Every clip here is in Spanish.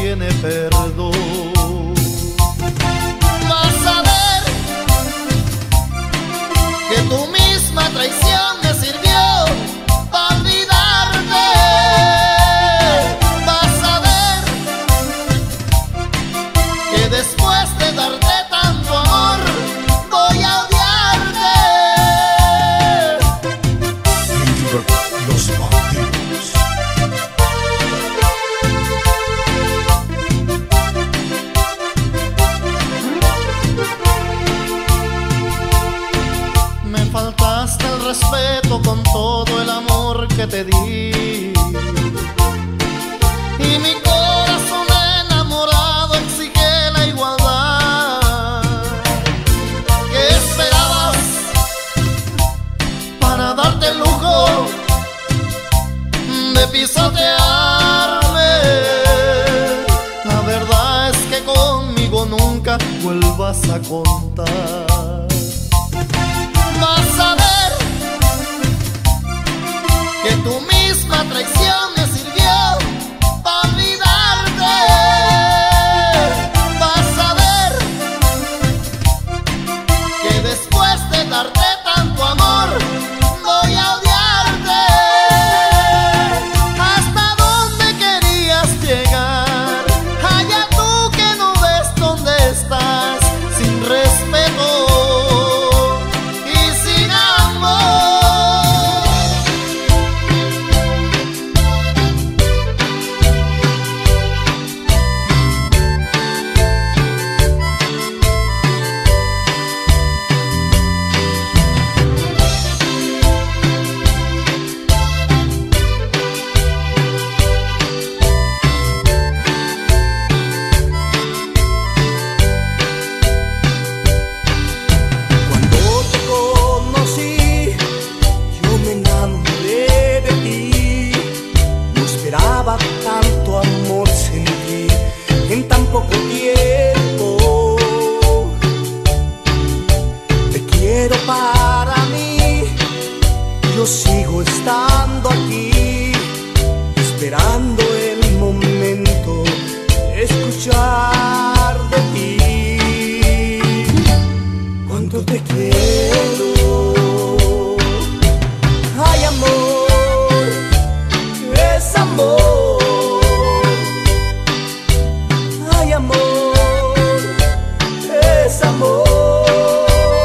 tiene perdón. Vas a ver que tu misma traición me sirvió para olvidarte. Vas a ver que después de darte tanto amor voy a odiarte. Los bandidos. Me faltaste el respeto con todo el amor que te di, Y mi corazón enamorado exige la igualdad. ¿Qué esperabas para darte el lujo de pisotearme? la verdad es que conmigo nunca vuelvas a contar. Vas a ver que tu misma traición me sirvió para olvidarte. Vas a ver que después de darte tanto amor voy a odiarte. ¿Hasta dónde querías llegar? Allá tú que no ves dónde estás, sin respeto y sin amor. Cuando te conocí, yo me enamoré de ti. No esperaba tanto amor sentir en tan poco tiempo. Te quiero para mí, yo sigo estando aquí, esperando el momento de escuchar de ti. Cuánto te quiero. Ay, amor, es amor. Ay, amor, es amor.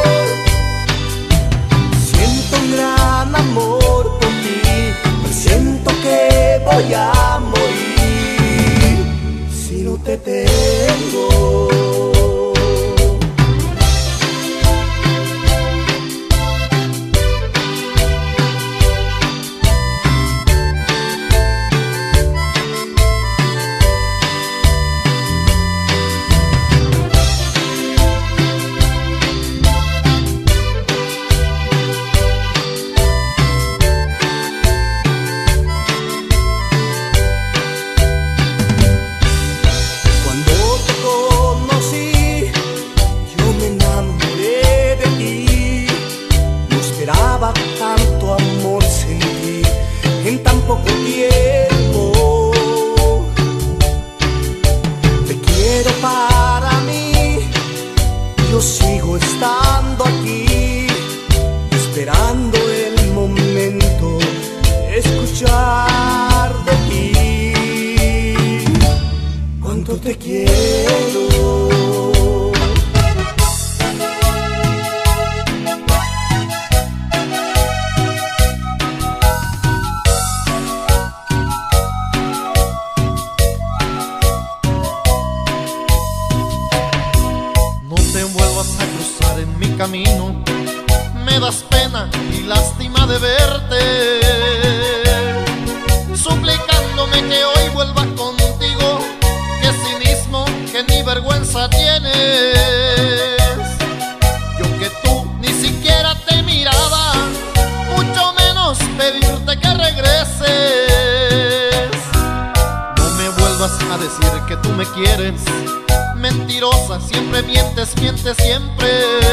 Siento un gran amor por ti, siento que voy a morir si no te tengo. Cuando te conocí, yo me enamoré de ti. No esperaba tanto amor sentir en tan poco tiempo. Te quiero para mí, yo sigo estando aquí, esperando el momento de escuchar de ti. Cuánto te quiero. No te vuelvas a cruzar en mi camino, me das pena y lástima de verte, suplicándome que hoy vuelva contigo, que cinismo, que ni vergüenza tienes. Yo que tú ni siquiera te miraba, mucho menos pedirte que regreses. No me vuelvas a decir que tú me quieres, mentirosa, siempre mientes, mientes siempre.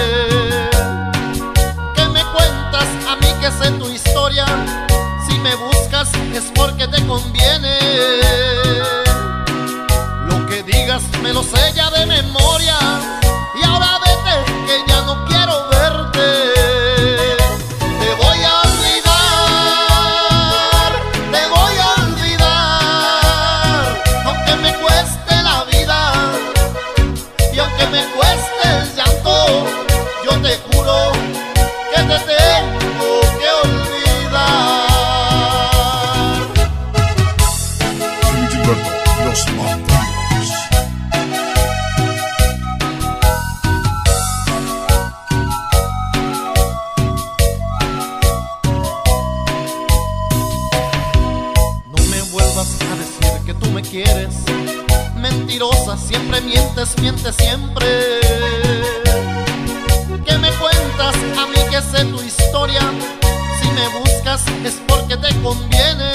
¿Qué me cuentas a mí que sé tu historia? Si me buscas es porque te conviene. Lo digas me lo sé ya de memoria. Y ahora vete que ya no quiero verte. Te voy a olvidar, te voy a olvidar, aunque me cueste la vida y aunque me cueste el llanto. Yo te juro que te tengo que olvidar. Gilberto, los bandidos. No me vuelvas a decir que tú me quieres. Mentirosa, siempre mientes, mientes siempre. ¿Qué me cuentas a mí que sé tu historia? Si me buscas es porque te conviene.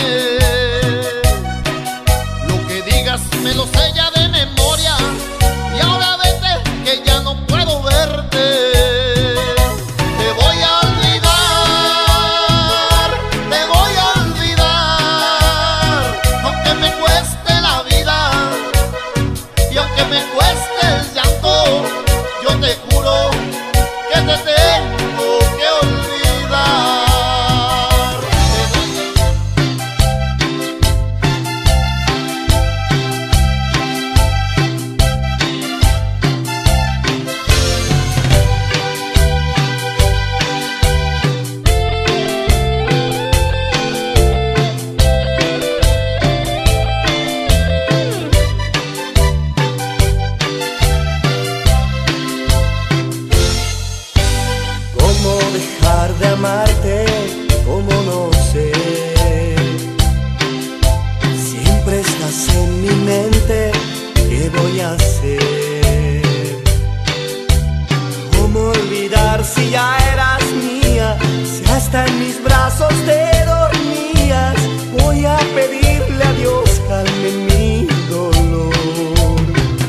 Lo que digas me lo sé ya de memoria. Y ahora vete que ya no puedo verte. Te voy a olvidar, te voy a olvidar, aunque me cueste la vida y aunque me cueste el llanto. Yo te juro que te tengo que olvidar. ¿Cómo dejar de amarte? ¿Cómo no sé? Siempre estás en mi mente, ¿qué voy a hacer? ¿Cómo olvidar si ya eras mía? Si hasta en mis brazos te dormías. Voy a pedirle a Dios calme mi dolor.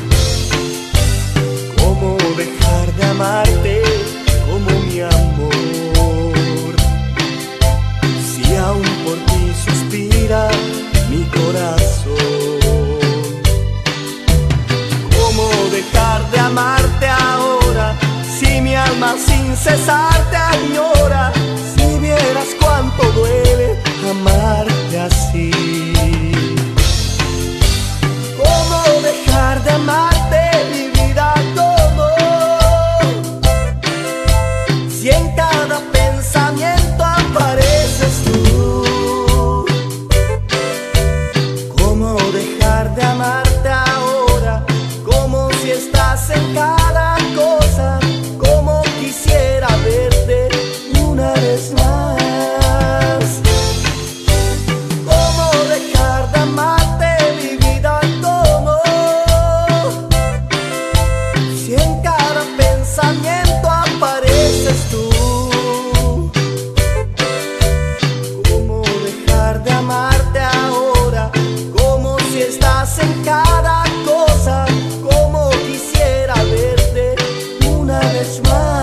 ¿Cómo dejar de amarte? Como mi amor, si aún por ti suspira mi corazón. ¿Cómo dejar de amarte ahora? Si mi alma sin cesar te añora. Si vieras cuánto duele amarte así. ¿Cómo dejar de amarte, mi vida? Si en cada pensamiento apareces tú. ¿Cómo dejar de amarte ahora? Como si estás en cada cosa. Como quisiera verte una vez más. ¿Cómo dejar de amarte, mi vida? ¿Cómo? Si en cada pensamiento apareces tú. ¿Cómo dejar de amarte ahora? Como si estás en cada cosa. Como quisiera verte una vez más.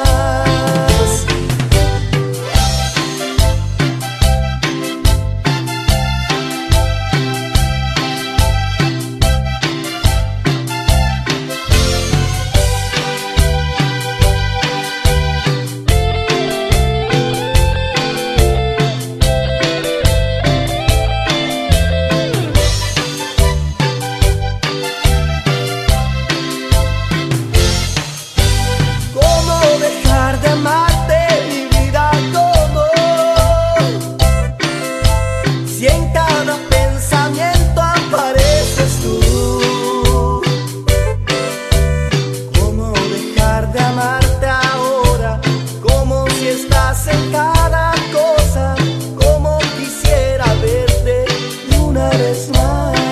¿Cómo dejar de amarte, mi vida? ¿Cómo? Si en cada pensamiento apareces tú. ¿Cómo dejar de amarte ahora? Como si estás en cada cosa. Como quisiera verte una vez más.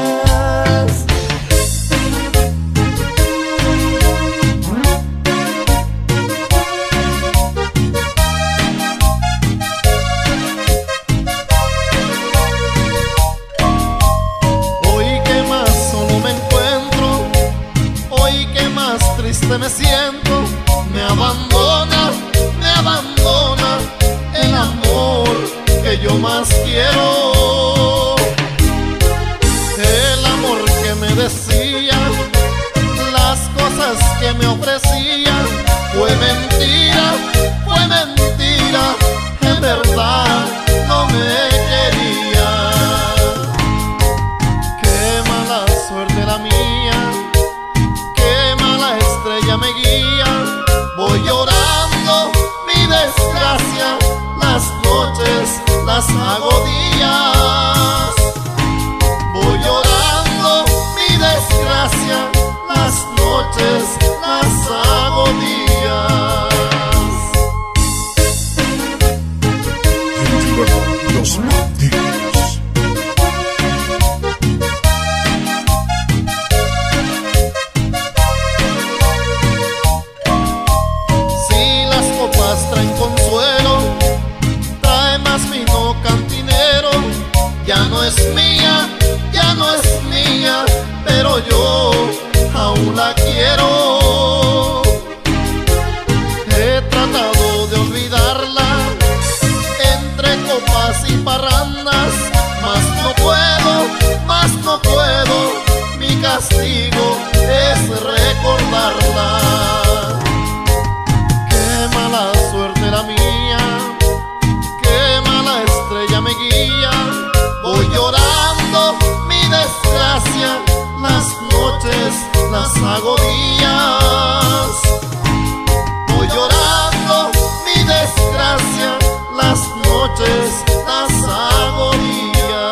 Hoy que más solo me encuentro, hoy que más triste me siento. Me abandona el amor que yo más quiero. El amor que me decía las hago días. Voy llorando mi desgracia, las noches las hago días. Los Martínez. Si las copas traen consuelo, trae más vino cantinero. Ya no es mía, ya no es mía, pero yo aún la quiero. He tratado de olvidarla entre copas y parrandas, mas no puedo, mi castigo es recordarla. Qué mala suerte la mía, qué mala estrella me guía. Voy llorando mi desgracia, las noches las hago días. Voy llorando mi desgracia, las noches las hago días.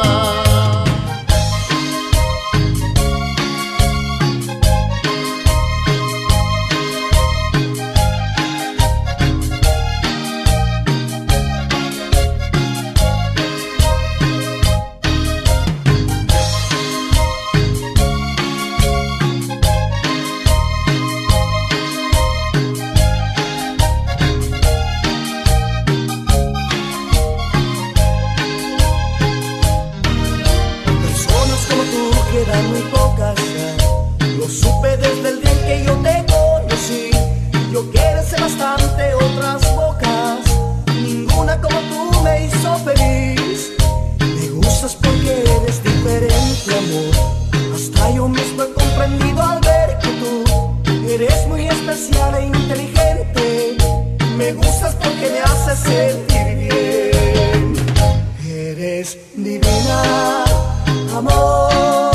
Quedan muy pocas ya. Lo supe desde el día en que yo te conocí. Yo quiero ser bastante otras bocas, ninguna como tú me hizo feliz. Me gustas porque eres diferente, amor. Hasta yo mismo he comprendido al ver que tú eres muy especial e inteligente. Me gustas porque me haces sentir bien. Eres divina, amor.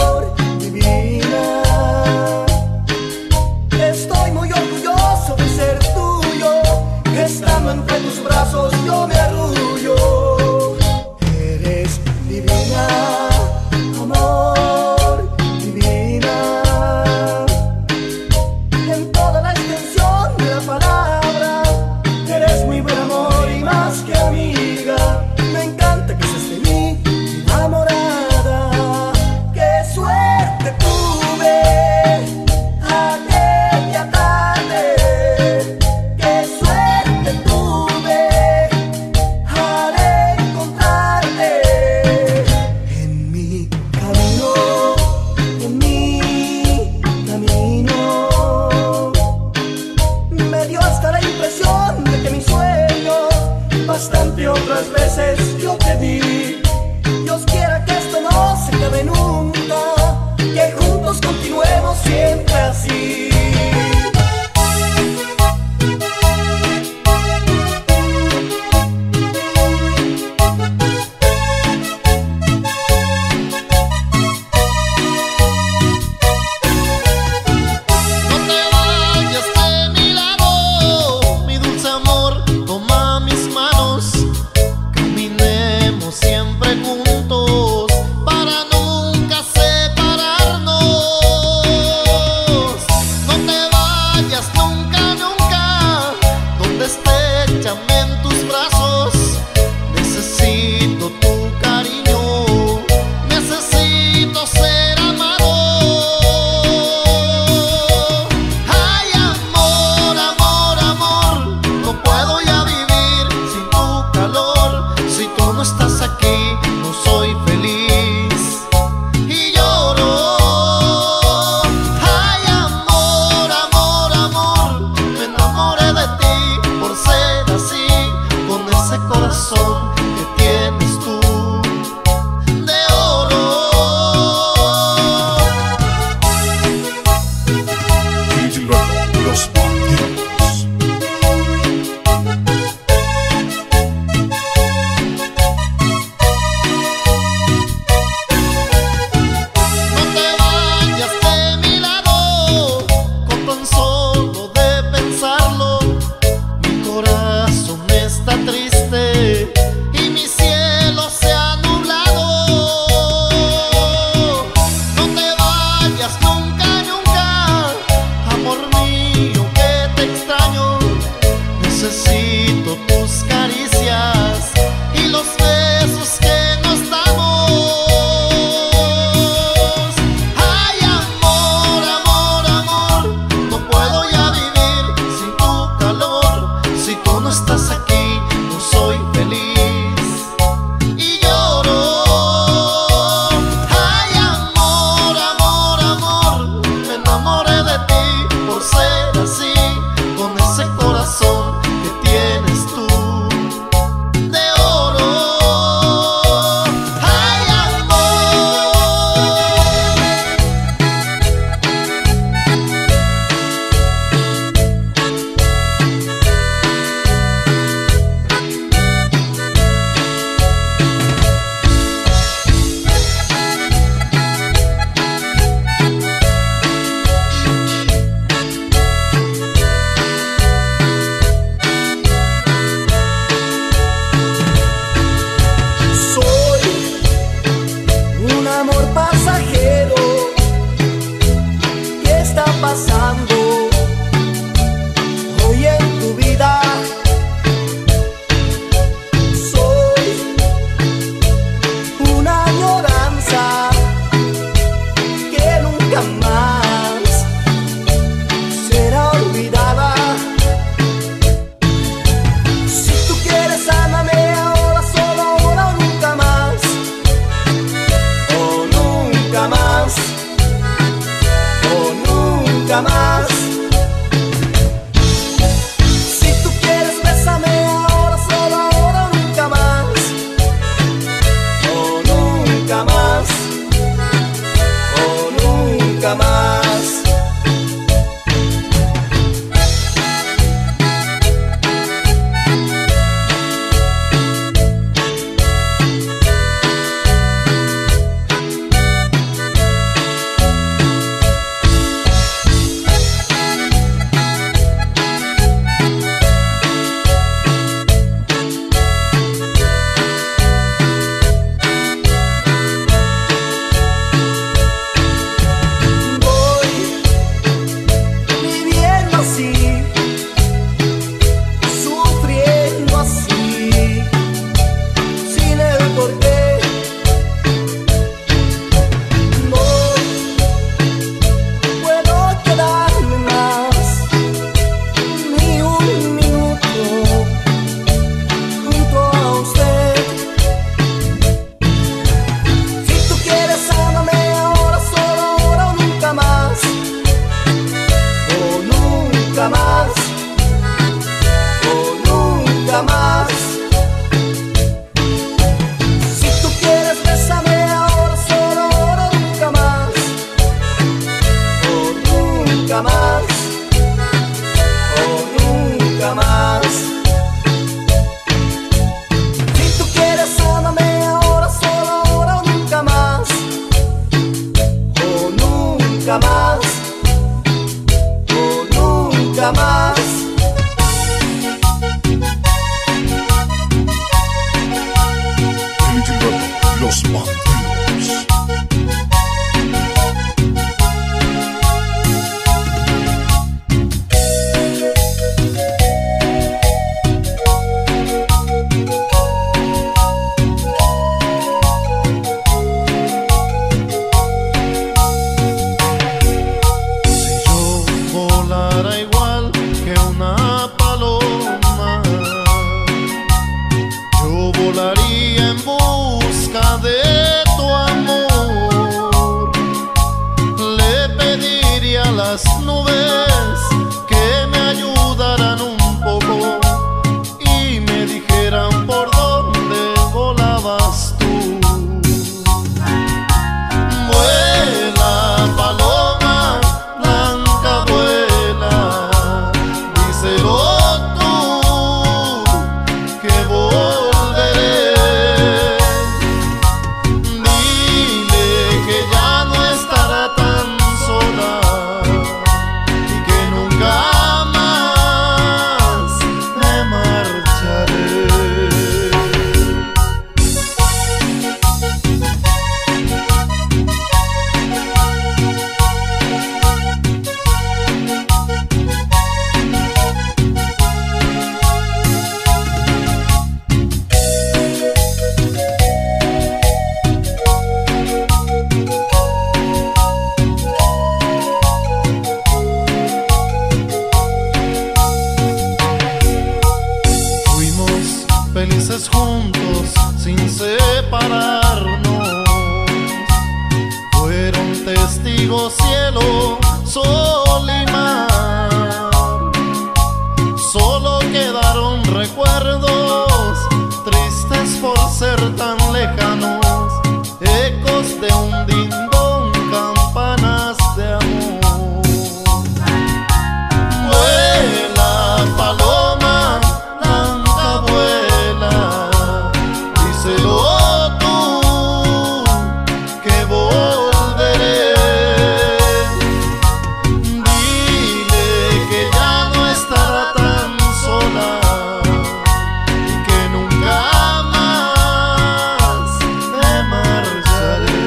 Estoy muy orgulloso de ser tuyo, estando entre tus brazos yo me arrullo. Eres divina, amor, divina. En toda la extensión de la palabra, eres muy buen amor y más que amiga. Me encanta que seas de mí enamorada. Qué suerte tuve aquella tarde, qué suerte tuve al encontrarte en mi camino, en mi camino. Me dio hasta la impresión de que mis sueños bastante otras veces yo te di. Dios quiera que esto no se acabe nunca, que juntos continuemos siempre así. No te vayas de mi lado, mi dulce amor, toma mis manos. Caminemos siempre juntos para nunca separarnos. No te vayas nunca, nunca. Donde esté, échame en tus brazos. Necesito tu cariño, necesito ser amado. Ay, amor, amor, amor, no puedo ya vivir sin tu calor. Si tú no estás aquí, no soy feliz y lloro. Ay, amor, amor, amor, me enamoré de ti por ser así, con ese corazón que tienes tú de oro. Y luego los Martínez. No te vayas de mi lado, con tan solo de pensarlo, mi corazón está triste. necesito tus caricias y los besos que nos damos. Ay, amor, amor, amor, no puedo ya vivir sin tu calor. Si tú no estás aquí, no soy feliz y lloro. Ay, amor, amor, amor, me enamoré de ti por ser así, con ese corazón que tienes tú de oro. Ay, amor. tristes juntos sin separarnos. Fueron testigos cielo, sol y mar. Solo quedaron recuerdos tristes por ser tan lejanos, ecos de un dindón, campanas de amor. Vuela, paloma, blanca, vuela, díselo tú, que volveré. Dile que ya no estará tan sola y que nunca más me marcharé.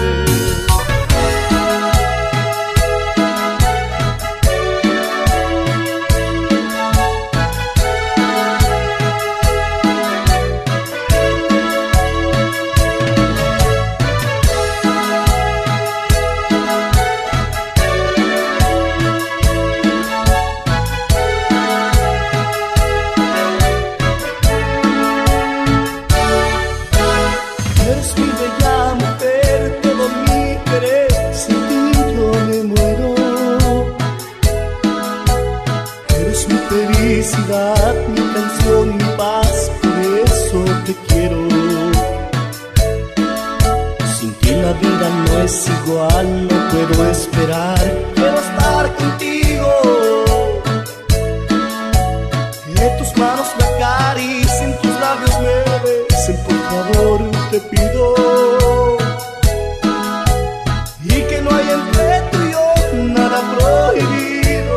Eres mi bella mujer, todo mi querer, sin ti yo me muero. Eres mi felicidad, mi canción, mi paz, por eso te quiero. Sin ti la vida no es igual, no puedo esperar, quiero estar contigo. Que tus manos me acaricien, tus labios me besen, por favor te pido. Y que no haya entre tú y yo nada prohibido.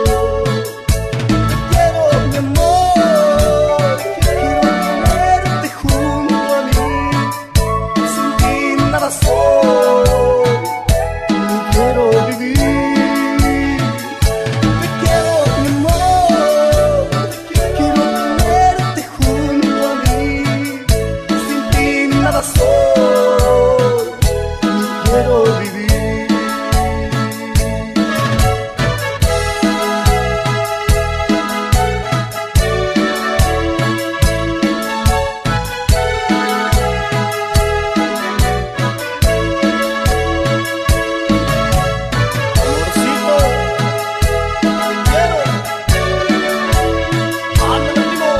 Te quiero, mi amor, quiero tenerte junto a mí. Sin ti nada soy, no quiero vivir. Te quiero, mi amor, quiero tenerte junto a mí. Sin ti nada soy, no quiero vivir. Amorcito, te quiero. Ándale, primo.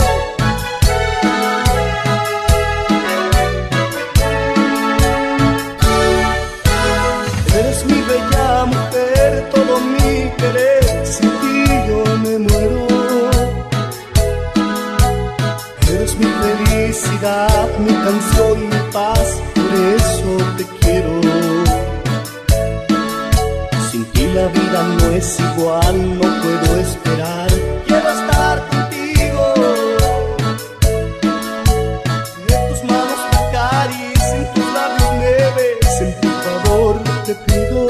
Eres mi bella mujer, todo mi querer, sin ti yo me muero. Eres mi felicidad, mi canción, mi paz, por eso te quiero. Sin ti la vida no es igual, no puedo esperar, quiero estar contigo. Que tus manos me acaricien, tus labios me besen, por favor te pido.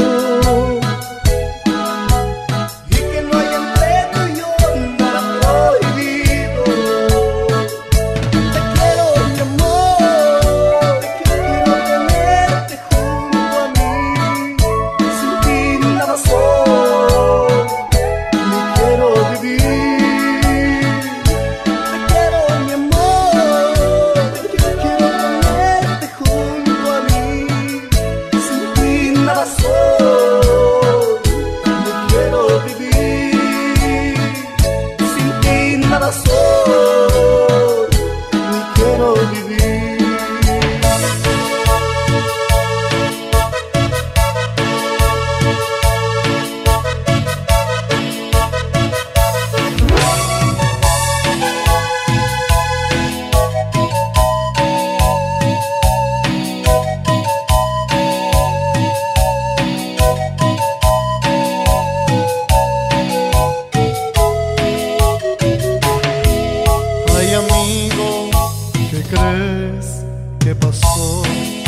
Y que no haya entre tú y yo nada prohibido. Te quiero, mi amor, quiero tenerte junto a mí. Sin ti nada soy, no quiero vivir. Te quiero, mi amor, quiero tenerte junto a mí. Sin ti nada soy, no quiero vivir. Sin ti nada soy, no quiero vivir. Ay, amigo, ¿qué crees que pasó?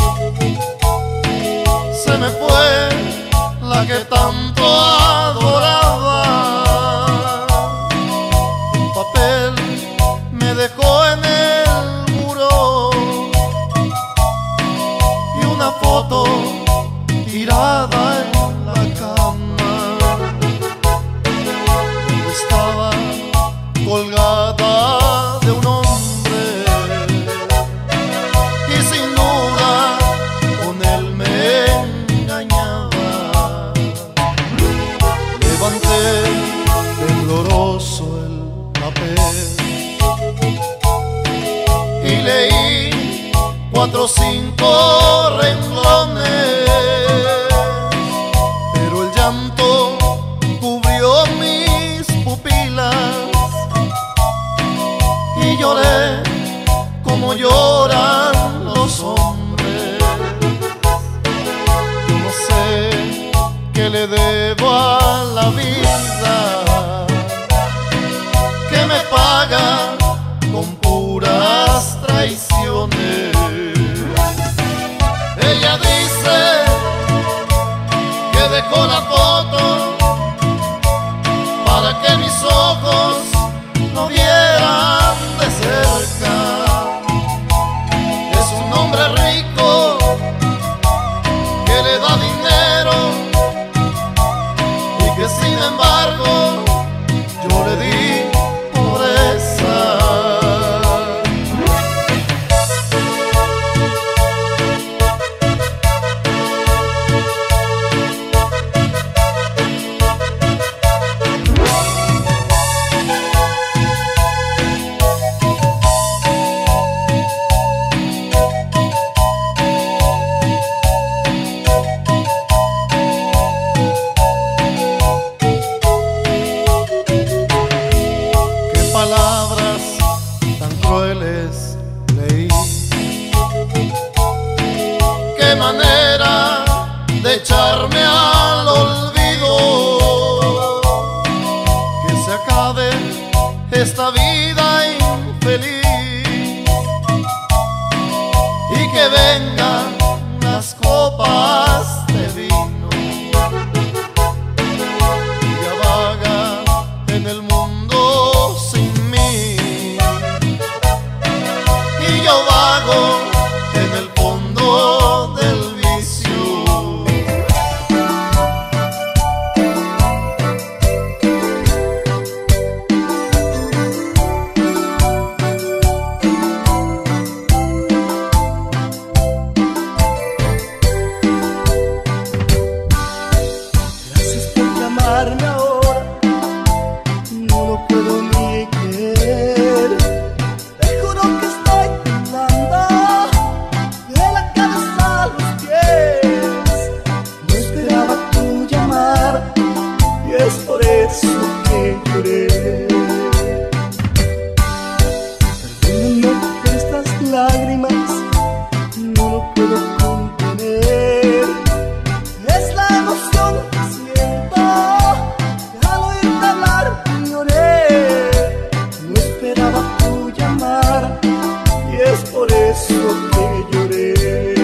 Se me fue la que tanto adoraba. Un papel me dejó en el muro y una foto tirada en la cama. Estaba colgada de un hombre 4 o 5 renglones, pero el llanto cubrió mis pupilas y lloré como lloran los hombres. Yo no sé qué le debo a la vida, que me paga con puras traiciones. Ella dice que dejó la foto para que mis ojos no vieran de cerca. Es un hombre rico que le da dinero y que sin embargo yo le di pobreza. Palabras tan crueles leí, qué manera de echarme al olvido, que se acabe esta vida infeliz y que vengan las copas de vino. Ella vaga en el mundo sin mí y yo vago en el fondo del vicio. Gracias por llamarme ahora, no lo puedo ni creer. Te juro que estoy temblando de la cabeza a los pies. No esperaba tu llamar y es por eso que lloré. Perdóname estas lágrimas, no lo puedo contener. Es la emoción que siento al oírte hablar, lloré. No esperaba tu llamar y es por eso que lloré.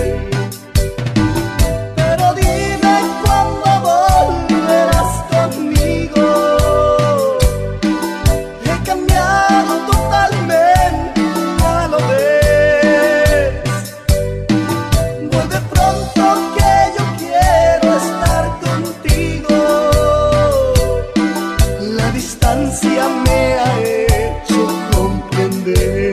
Pero dime cuándo volverás conmigo. He cambiado totalmente, ya lo ves. Vuelve pronto que yo quiero estar contigo. La distancia me ha hecho comprender.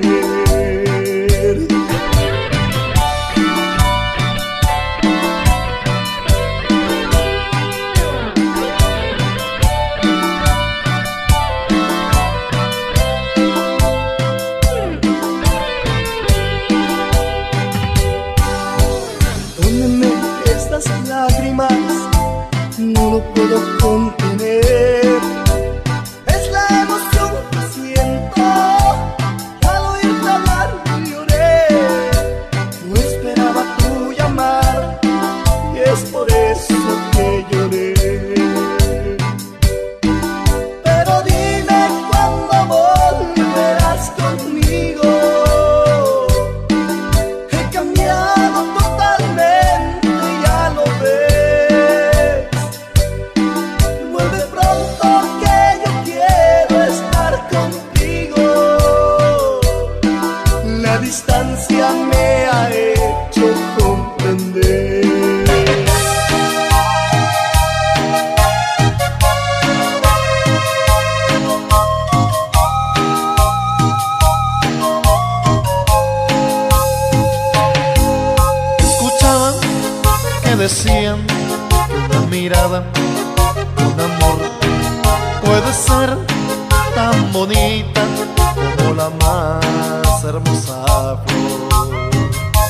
Perdóname estas lágrimas, no lo puedo contener. Es la emoción que siento al oírte hablar, lloré. No esperaba tu llamar y es por eso que lloré. Pero dime cuándo volverás conmigo. He cambiado totalmente, ya lo ves. Vuelve pronto que yo quiero estar contigo. La distancia me ha hecho comprender. Escuchaban que decían que una mirada, un amor puede ser tan bonita como la más hermosa flor.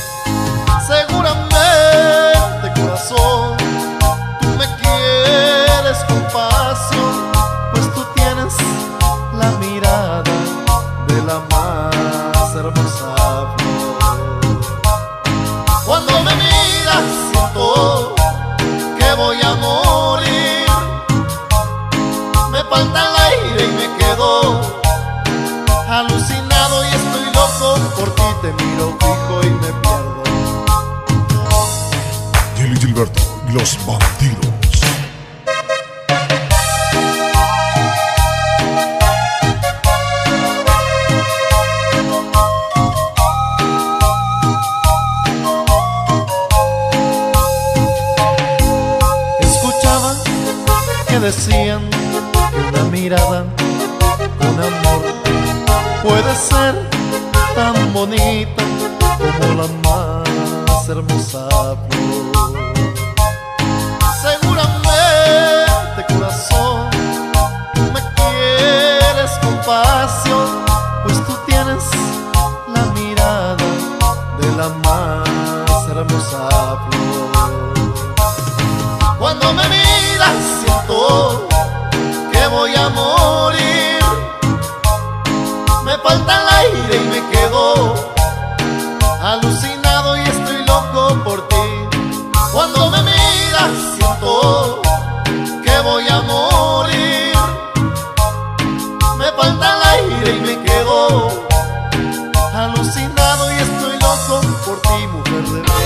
hermosa flor. Cuando me miras siento que voy a morir, me falta el aire y me quedo alucinado y estoy loco por ti, te miro fijo y me pierdo. Gilly Gilberto y los bandidos. Decían que una mirada con amor puede ser tan bonita como la más hermosa flor. Seguramente, corazón, tú me quieres con pasión, pues tú tienes la mirada de la más hermosa flor. Cuando me miras siento que voy a morir, me falta el aire y me quedo alucinado y estoy loco por ti. Cuando me miras siento que voy a morir, me falta el aire y me quedo alucinado y estoy loco por ti, mujer de vida.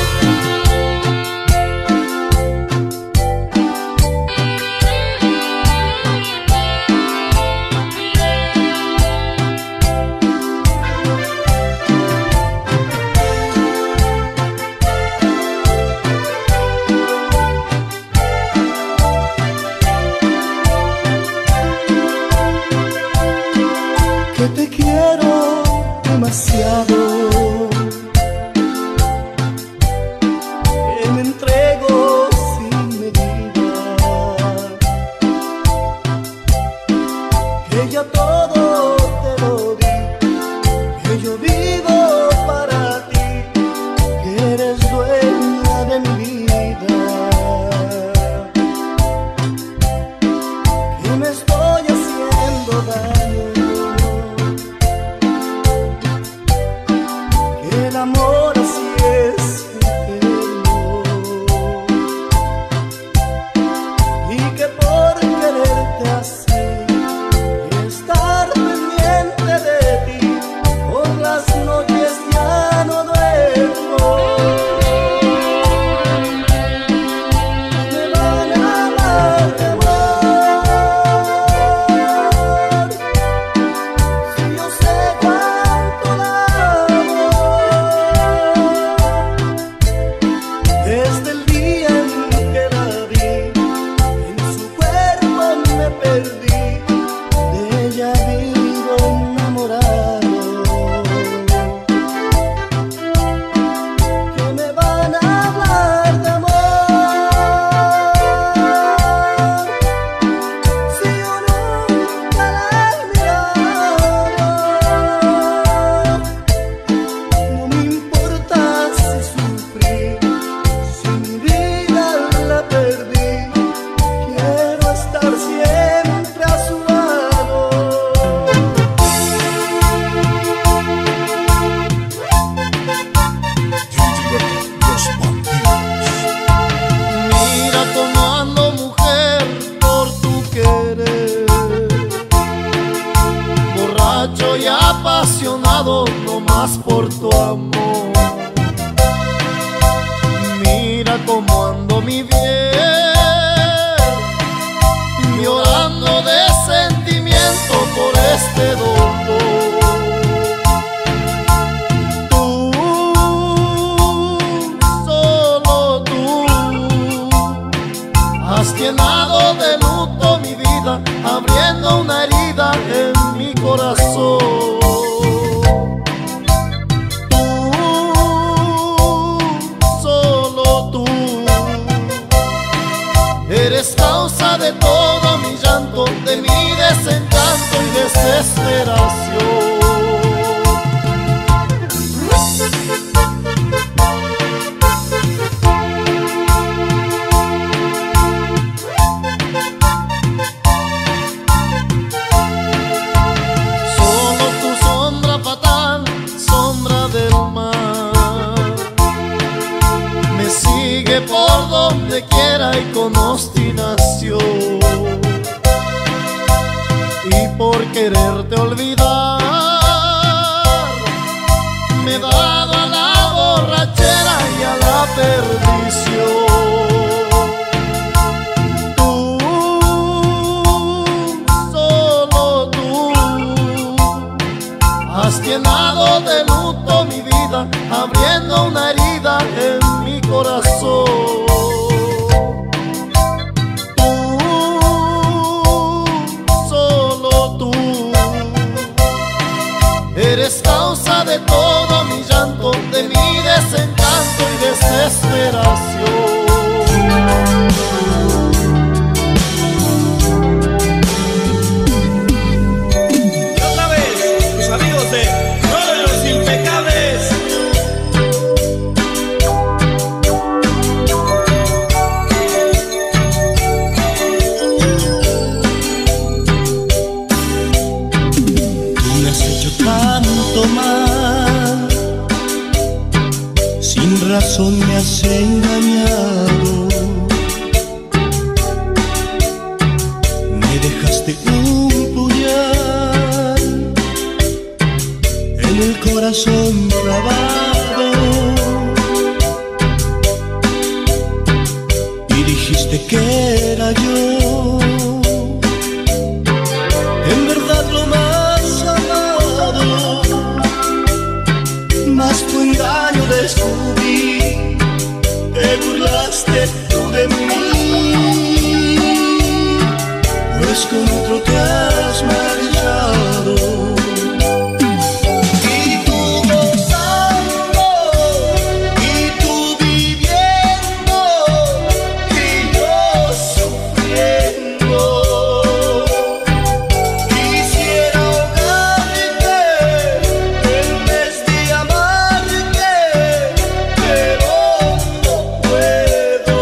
Que te quiero demasiado, que me entrego sin medida, que ya todo te lo di, que yo vivo para ti, que eres dueña de mi vida, que me estoy haciendo daño. El amor así es eterno, y que por quererte así y estar pendiente de ti, por las noches ya no duermo. Me van a hablar de amor, si yo sé cuánto la amo. Desde el día en que la vi, en su cuerpo me perdí, de ella vivo enamorado. Que me van a hablar de amor, si yo nunca la he mirado. No me importa si sufrí, si mi vida la perdí, quiero estar siempre a su lado. Gilly Gilberto y los bandidos. Mira cómo ando, mujer, por tu querer, borracho y apasionado, no más por tu amor. Mira cómo ando, mi bien, llorando de sentimiento por este dolor. Tú, solo tú, has llenado de luto mi vida, abriendo una herida en mi corazón. Solo tú, eres causa de todo mi llanto, de mi desencanto y desesperación. olvidar. Me he dado a la borrachera y a la perdición. Tú, solo tú, has llenado de luto mi vida, abriendo una herida en mi corazón. Eres causa de todo mi llanto, de mi desencanto y desesperación. Y otra vez, tus amigos de Los Impecables. Tú me has hecho tanto mal, sin razón me has engañado. Me dejaste un puñal en el corazón clavado y dijiste que era yo, en verdad lo más amado. Mas tu engaño descubrí, te burlaste tú de mí, pues con otro te has marchado. Y tú gozando, y tú viviendo, y yo sufriendo. Quisiera ahogarte en vez de amarte, pero no puedo.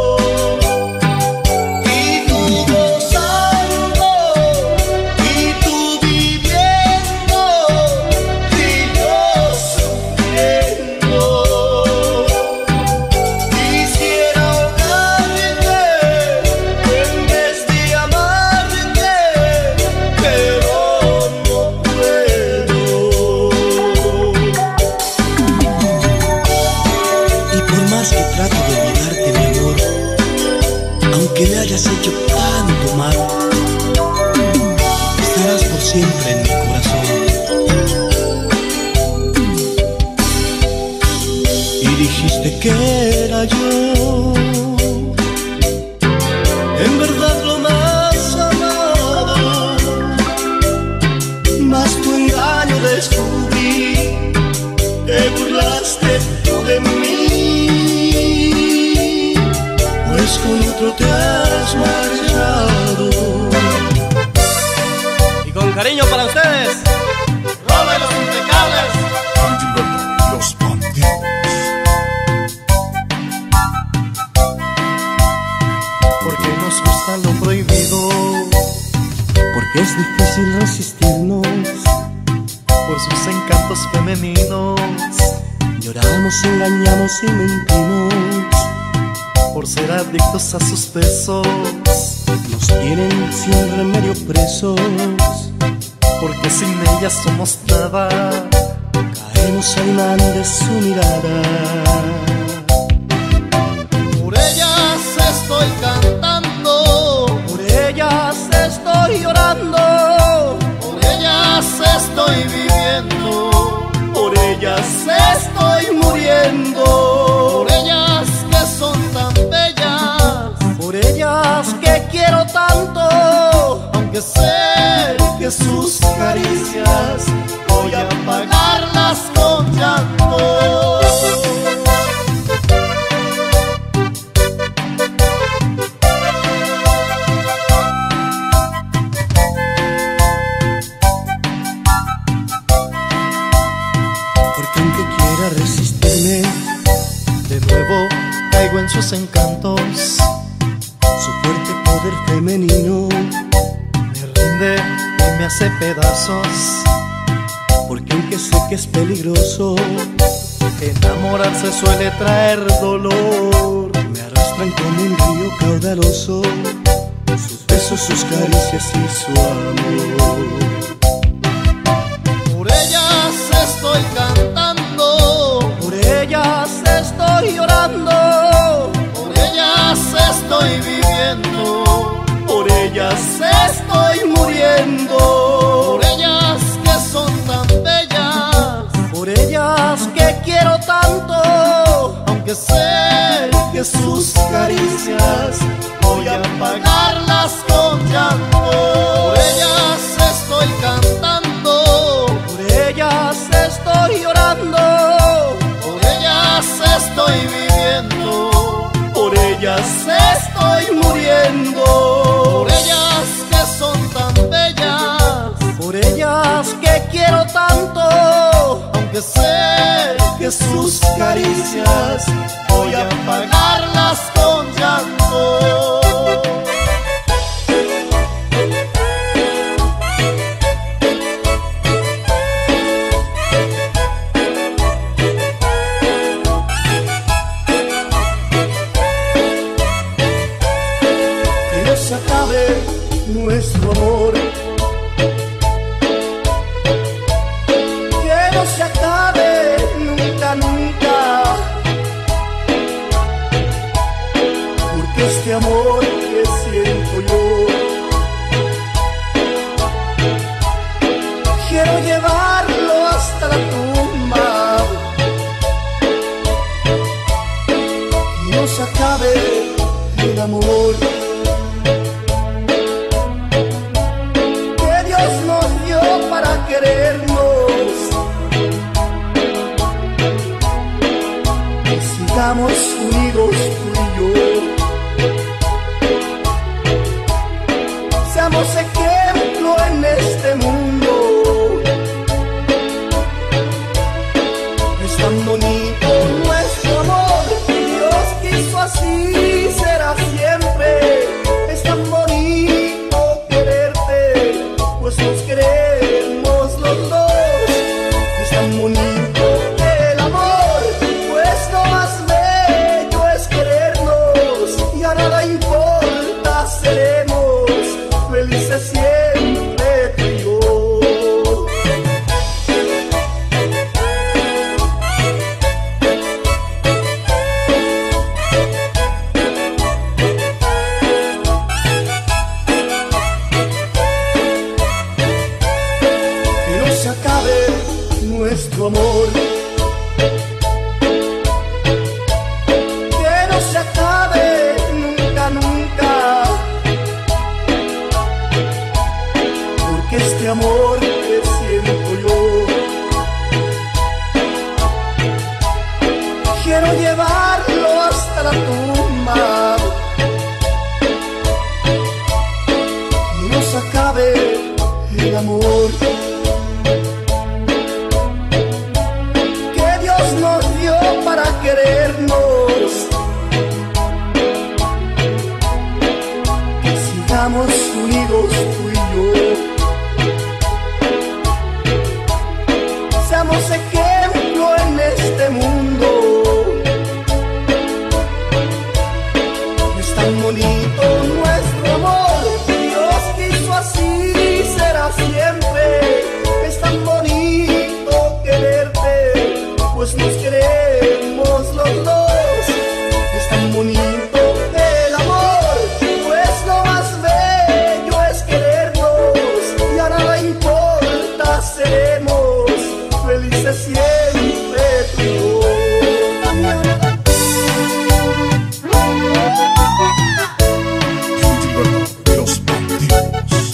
Y tú gozando, y tú viviendo, y yo sufriendo. Quisiera ahogarte en vez de amarte, pero no puedo. Y por más que trato de olvidarte, mi amor, aunque me hayas hecho tanto mal, estarás por siempre en mi corazón. Y dijiste que era yo, en verdad lo más amado. Mas tu engaño descubrí, te burlaste tú de mí, pues con otro te has marchado. Y con cariño para ustedes, Rola y Los Impecables. Juan Gilberto, Los Bandidos. Porque nos gusta lo prohibido, Porque es difícil resistirnos, por sus encantos femeninos, lloramos, engañamos y mentimos, por ser adictos a sus besos, nos tienen sin remedio presos. porque sin ellas somos nada. Caemos al imán de su mirada. Por ellas estoy cantando, Por ellas estoy llorando, por ellas estoy viviendo, por ellas estoy muriendo, por ellas que son tan bellas, por ellas que quiero tanto, aunque sé que sus caricias voy a pagarlas con llanto. porque aunque quiera resistirme, De nuevo caigo en sus encantos, su fuerte poder femenino, me rinde y me hace pedazos. porque aunque sé que es peligroso, Enamorarse suele traer dolor. me arrastran como un río caudaloso, sus besos, sus caricias y su amor. ellas que quiero tanto, aunque sé que sus caricias voy a pagarlas con llanto. Por ellas estoy cantando, por ellas estoy llorando, por ellas estoy viviendo, por ellas estoy muriendo, por ellas que son tan bellas, por ellas que quiero tanto, aunque sé que sus caricias voy a pagarlas con llanto. Que no se acabe nuestro amor, que no se acabe nunca, nunca, porque este amor que siento yo quiero llevarlo hasta la tumba. Que no se acabe el amor que Dios nos dio para querernos, que sigamos unidos tú y yo, seamos ejemplo en este mundo. Es tan bonito nuestro amor, Dios quiso así, será siempre. Es tan bonito quererte, pues nos queremos los dos. Es tan bonito el amor, pues lo más bello es querernos, y a nada importa, seremos felices siempre tú y yo. Que no se acabe nuestro amor, que no se acabe nunca, nunca, porque este amor que siento yo quiero llevarlo hasta la tumba. Que no se acabe el amor que Dios nos dio para querernos, que sigamos unidos tú y yo, seamos ejemplo en este mundo. Es tan bonito nuestro amor, Dios quiso así, será siempre. Es tan bonito quererte, pues nos queremos los dos. Es tan bonito el amor, pues lo más bello es querernos, y a nada importa, seremos felices siempre tú y yo. Los bandidos.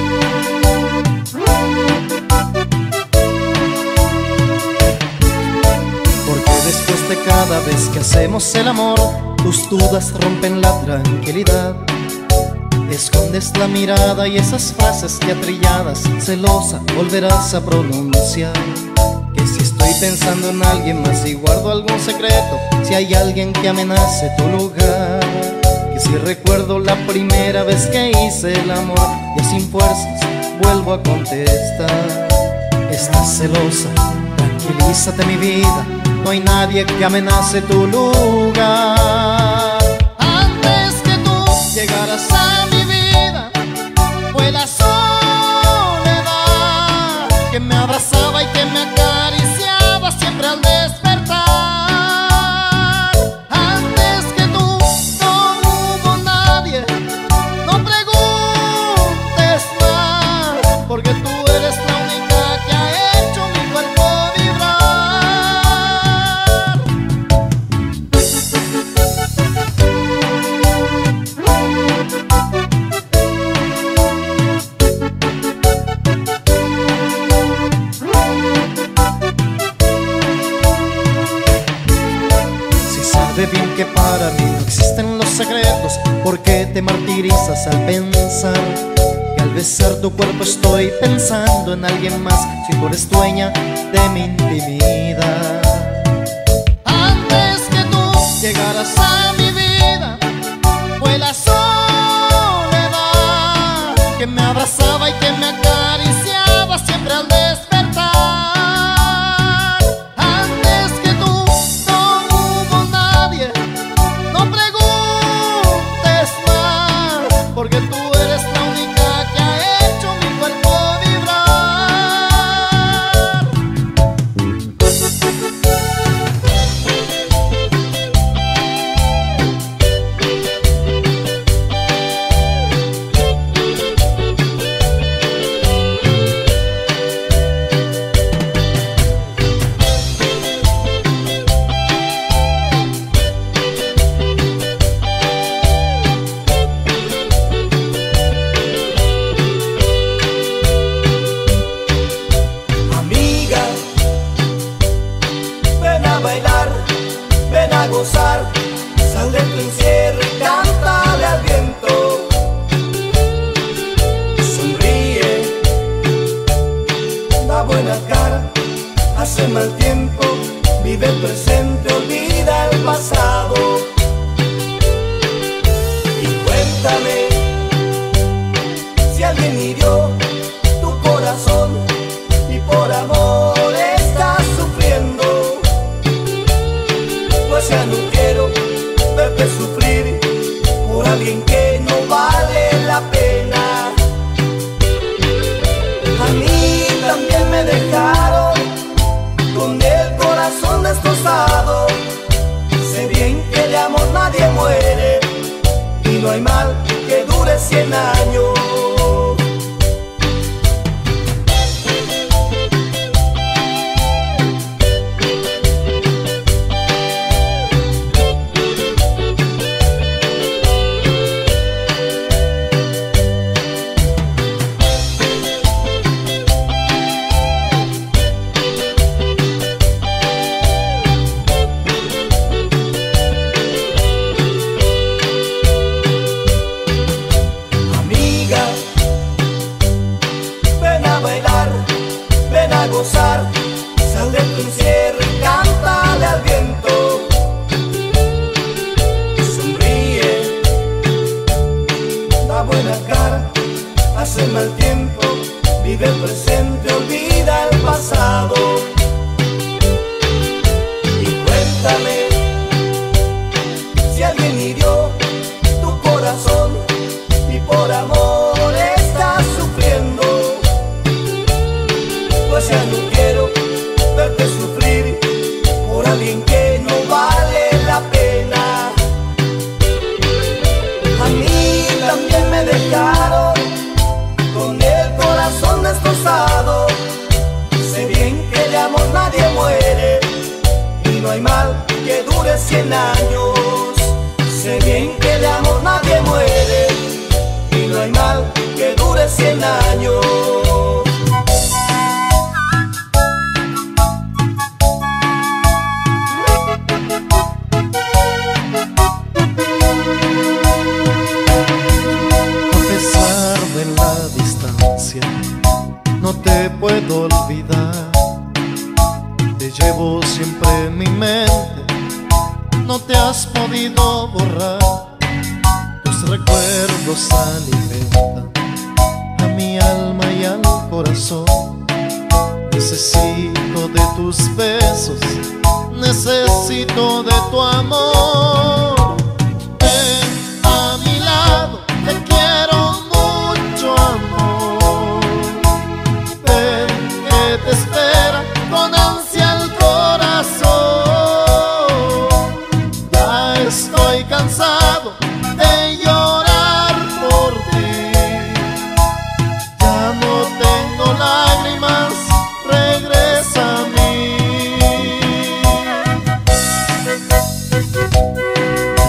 Porque después de cada vez que hacemos el amor, tus dudas rompen la tranquilidad. Escondes la mirada y esas frases ya trilladas, celosa, volverás a pronunciar. Que si estoy pensando en alguien más y guardo algún secreto, si hay alguien que amenace tu lugar. Que si recuerdo la primera vez que hice el amor, y sin fuerzas vuelvo a contestar. Estás celosa, tranquilízate mi vida, no hay nadie que amenace tu lugar. Antes que tú llegaras a mi vida, fue la soledad que me abrazaba y que me acariciaba siempre al despertar. Antes que tú no hubo nadie, no preguntes más, porque tú eres la única que ha hecho mi cuerpo vibrar. que para mí no existen los secretos. ¿Por qué te martirizas al pensar que al besar tu cuerpo estoy pensando en alguien más, si tú eres dueña de mi intimidad? Antes que tú llegaras a mi vida, fue la soledad que me abrazaba y que me acariciaba siempre al despertar. Antes que tú no hubo nadie, no preguntes más, porque tú eres la única que ha hecho mi cuerpo vibrar. Sal de tu encierro y cántale al viento. Sonríe, da buena cara, hace mal tiempo, vive el presente, olvida el pasado. Y cuéntame si alguien hirió tu corazón y por amor estás sufriendo. Pues ya no quiero verte sufrir por alguien que no vale la pena. A mí también me dejaron con el corazón destrozado. Sé bien que de amor nadie muere y no hay mal que dure 100 años. Sal de tu encierro y cántale al viento. Sonríe, da buena cara, hace mal tiempo, vive el presente, olvida el pasado. Y cuéntame si alguien hirió tu corazón y por amor estás sufriendo. Pues ya no quiero verte sufrir por alguien que no vale la pena. A mí también me dejaron con el corazón destrozado. Sé bien que de amor nadie muere y no hay mal que dure 100 años. Sé bien que de amor nadie muere y no hay mal que dure 100 años. No te puedo olvidar, te llevo siempre en mi mente, no te has podido borrar. Tus recuerdos alimentan a mi alma y al corazón. Necesito de tus besos, necesito de tu amor. Ven a mi lado, te quiero mucho, amor. Ven que te espera con ansia el corazón. Ya estoy cansado de llorar por ti. Ya no tengo lágrimas, regresa a mí.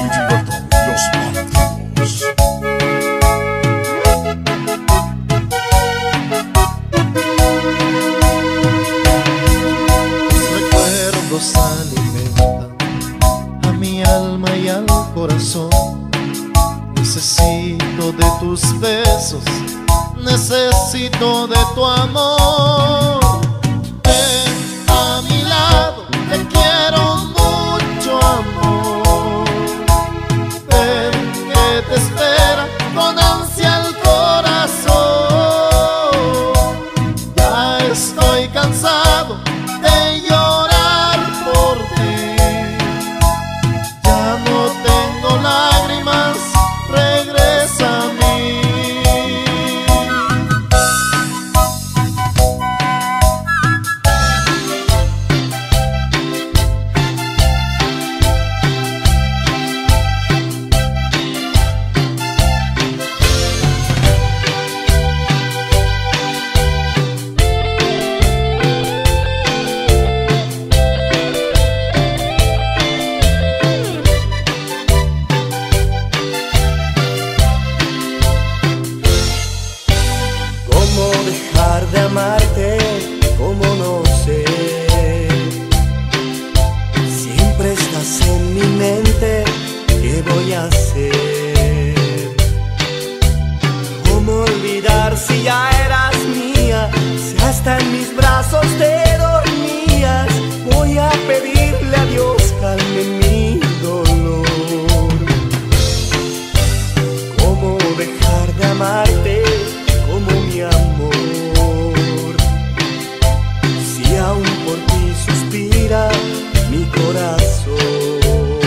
necesito de tu amor. Ven a mi lado, te quiero mucho, amor. Ven que te espera con ansia el corazón. Ya estoy cansado de llorar por ti. Ya no tengo lágrimas, regresa a mí. ¿Cómo dejar de amarte? ¿Cómo no sé? Siempre estás en mi mente, ¿qué voy a hacer? ¿Cómo olvidar si ya eras mía? Si hasta en mis brazos te dormías. Voy a pedirle a Dios calme mi dolor. ¿Cómo dejar de amarte? Como mi amor, si aún por ti suspira mi corazón.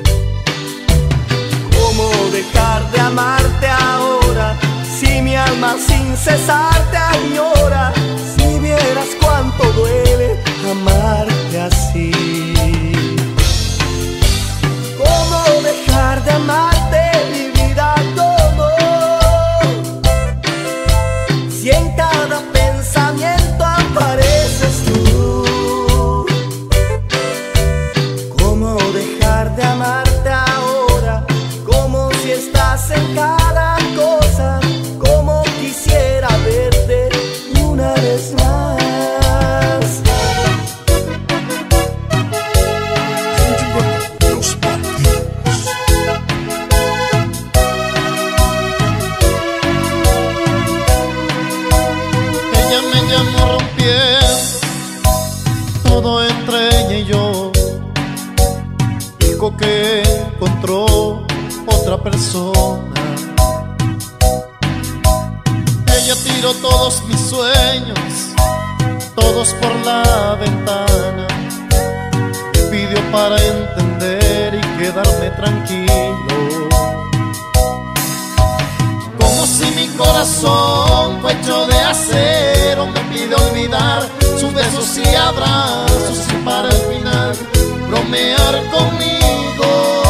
¿Cómo dejar de amarte ahora? Si mi alma sin cesar te añora. Si vieras cuánto duele amarte así. ¿Cómo dejar de amarte, mi vida? Si en cada pensamiento apareces tú. ¿Cómo dejar de amarte ahora? Como si estás en cada cosa. Como quisiera verte una vez más. Los bandidos. Ella me llamó rompiendo todo entre ella y yo. Dijo que encontró otra persona. Ella tiró todos mis sueños, todos por la ventana. Me pidió para entender y quedarme tranquilo. Como si mi corazón fue hecho de acero, me pide olvidar sus besos y abrazos y para el final bromear conmigo.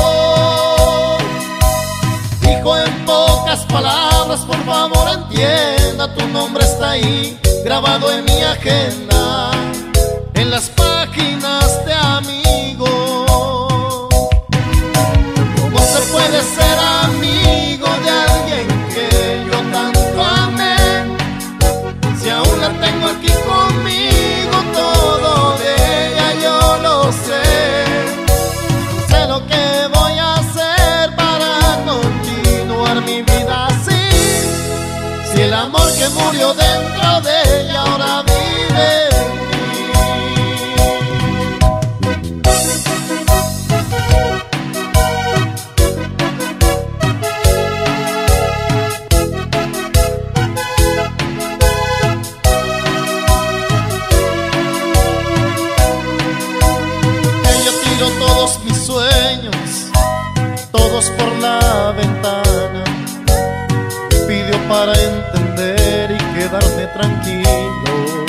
Dijo en pocas palabras, por favor entienda, tu nombre está ahí, grabado en mi agenda, en las páginas de amigo. ¿Cómo se puede ser amigo de alguien que yo tanto amé? Si aún la tengo aquí conmigo, todo de ella yo lo sé. No sé lo que voy a hacer para continuar mi vida así. Si el amor que murió dentro de ella ahora vive en mí. Ella tiró todos mis sueños, todos por la ventana. Me pidió para entender y quedarme tranquilo.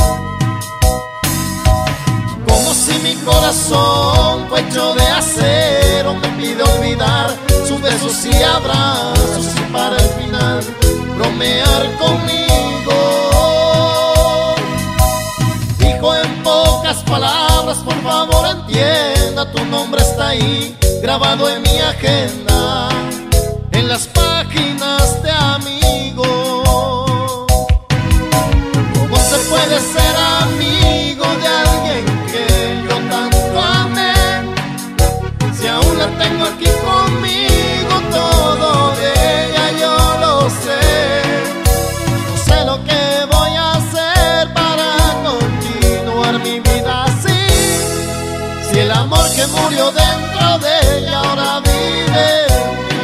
Como si mi corazón fue hecho de acero, me pide olvidar sus besos y abrazos y para el final bromear conmigo. Dijo en pocas palabras, por favor entienda, tu nombre está ahí, grabado en mi agenda, en las páginas de amigo. ¿Cómo se puede ser amigo de alguien que yo tanto amé? Si aún la tengo aquí conmigo, todo de ella yo lo sé. No sé lo que voy a amor que murió dentro de ella ahora vive en mí.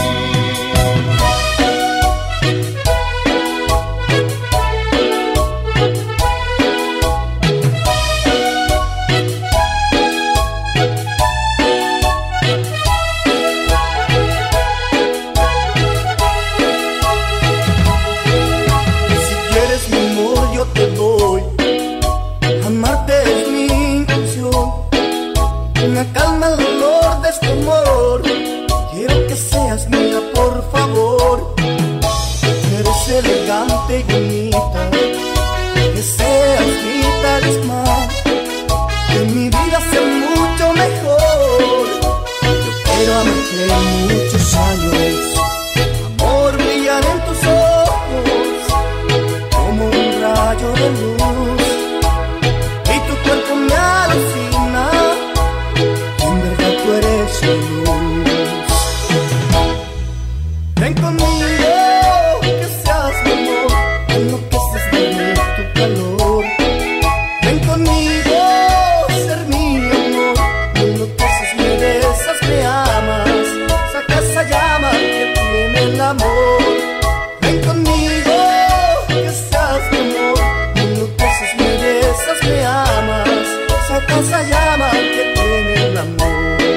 Si quieres mi amor yo te doy, amarte es mi intención, me calma el dolor de este amor. Quiero que seas mía por favor, eres elegante y bonita, que seas mi talismán, que mi vida sea mucho mejor. Yo quiero amarte muchos años, amor brillar en tus ojos como un rayo de luz, y tu cuerpo me alucina, en verdad tú eres mi luz. Ven conmigo, que seas mi amor, enloqueces de mí tu calor. Ven conmigo, ser mi amor, enloqueces, me besas, me amas, saca esa llama que tiene el amor. Ven conmigo, que seas mi amor, enloqueces, me besas, me amas, saca esa llama que tiene el amor.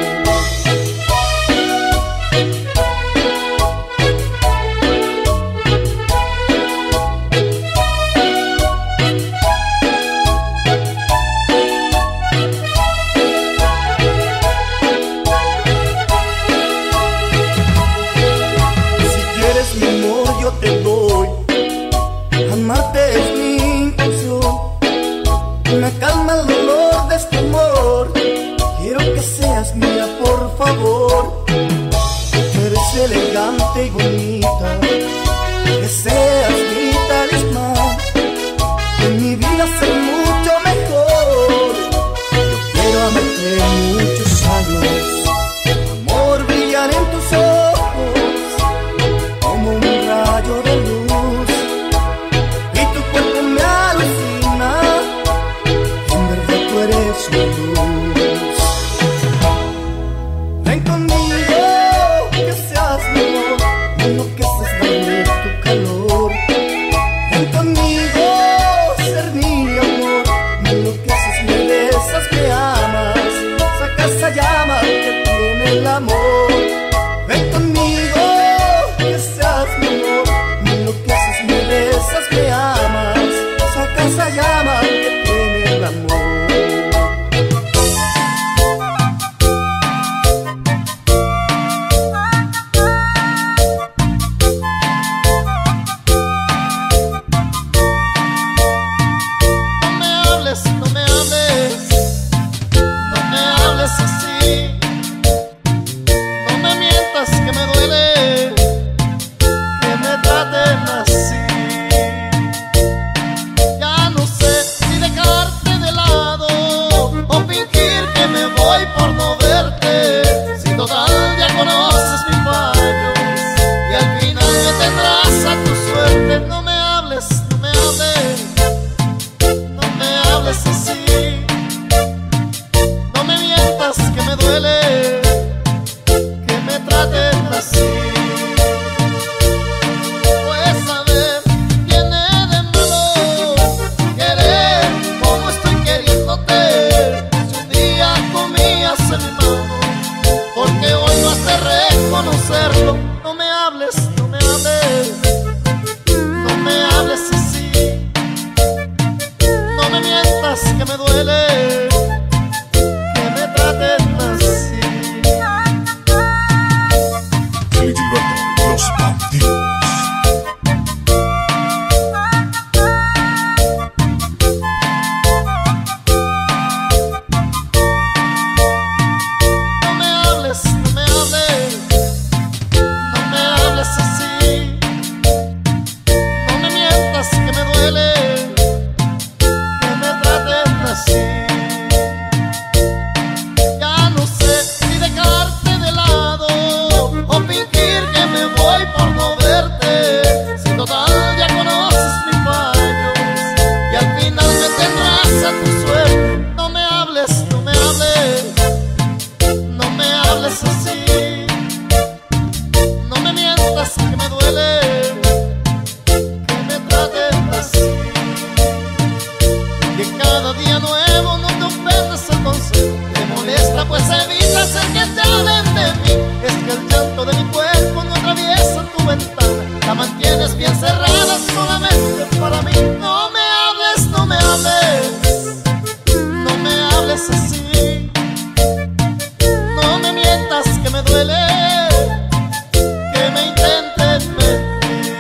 Si quieres mi amor yo te doy, amarte es mi intención, me calma el dolor de este amor. Quiero que seas mía por favor, eres elegante y bonita, que seas mi talismán, que mi vida sea mucho mejor. Yo quiero amarte muchos años, amor brillar en tus ojos como un rayo de luz, y tu cuerpo me alucina, en verdad tú eres mi luz. Ven conmigo, que seas mi amor, enloqueces de mí tu calor. Ven conmigo, ser mi amor, me enloqueces, me besas, me amas, saca esa llama que tiene el amor. Ven conmigo, que seas mi amor, me enloqueces, me besas, me amas, saca esa llama que tiene el amor. No me hables, no me hables, no me hables así, no me mientas que me duele que me traten así. Ya no sé si dejarte de lado o fingir que me voy por no verte, si total ya conoces mis fallos y al final me tendrás a tu suerte. No me hables, no me hables, no me hables así, no me mientas que me duele hables así, no me mientas que me duele que me traten así. Que cada día nuevo no te ofendas, entonces te molesta, pues evitas el que te hablen de mí. Es que el llanto de mi cuerpo no atraviesa tu ventana, la mantienes bien cerrada solamente para mí. No me hables, no me hables, no me hables así, no me mientas que me duele que me intenten mentir.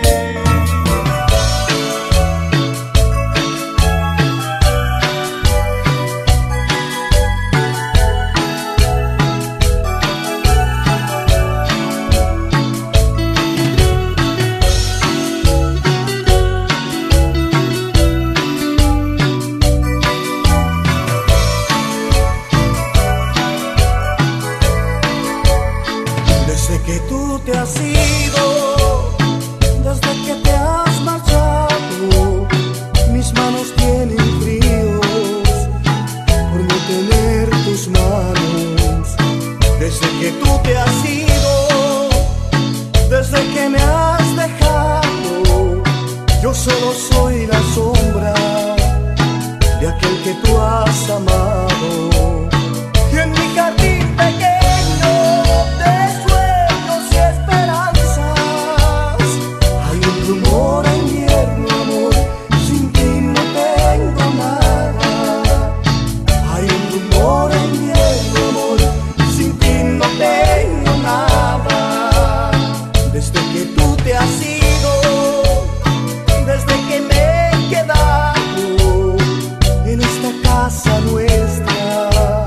Desde que tú te has ido, desde que te has marchado, mis manos tienen fríos por no tener tus manos. Desde que tú te has ido, desde que me has dejado, yo solo soy la sombra de aquel que tú has amado. Y en mi jardín pequeño de sueños y esperanzas hay un rumor a invierno, amor, sin ti no tengo nada. Hay un rumor a invierno, amor, sin ti no tengo nada. Desde que tú te has ido, desde que me he quedado en esta casa nuestra,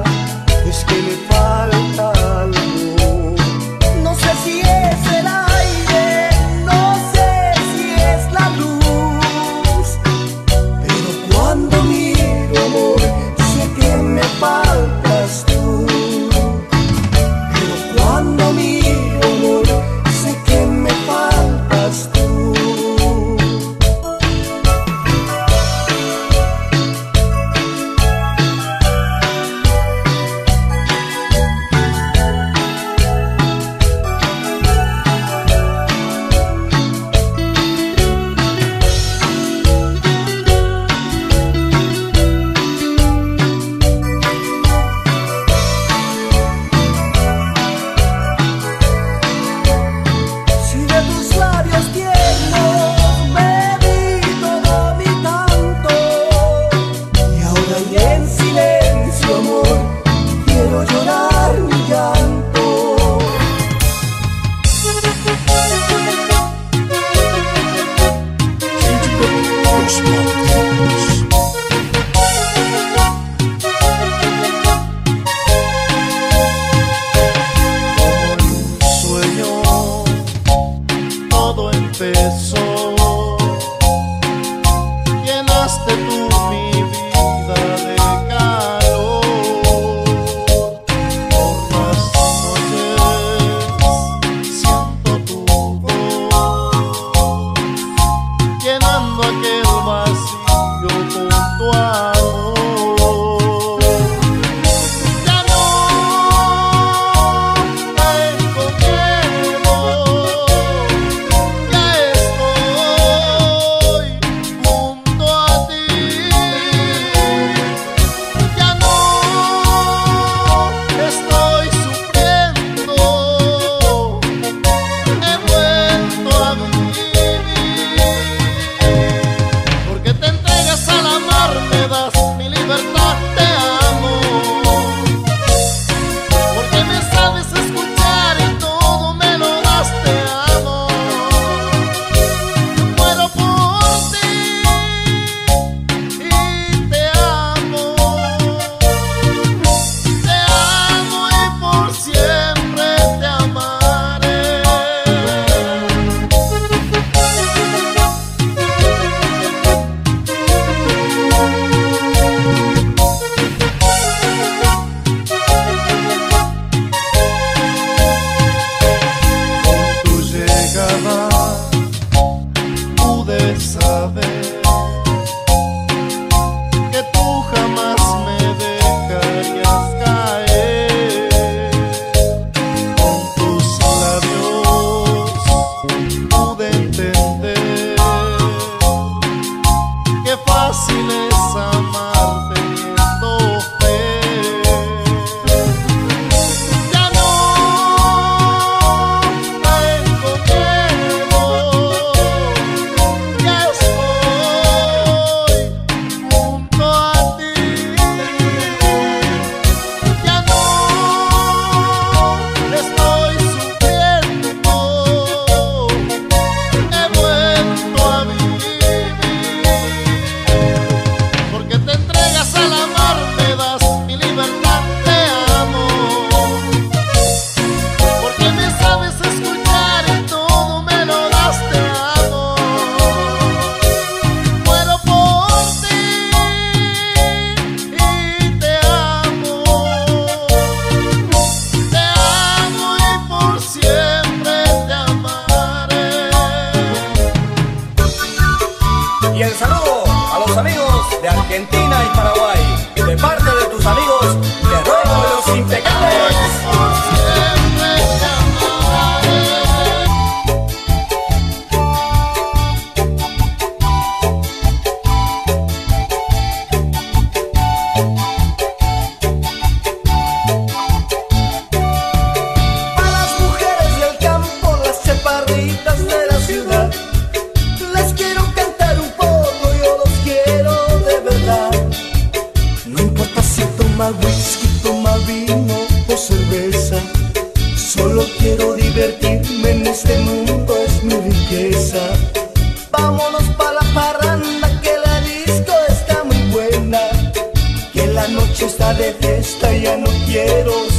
los impecables. Whisky, toma vino o cerveza. Solo quiero divertirme en este mundo, es mi riqueza. Vámonos pa' la parranda, que la disco está muy buena, que la noche está de fiesta, ya no quiero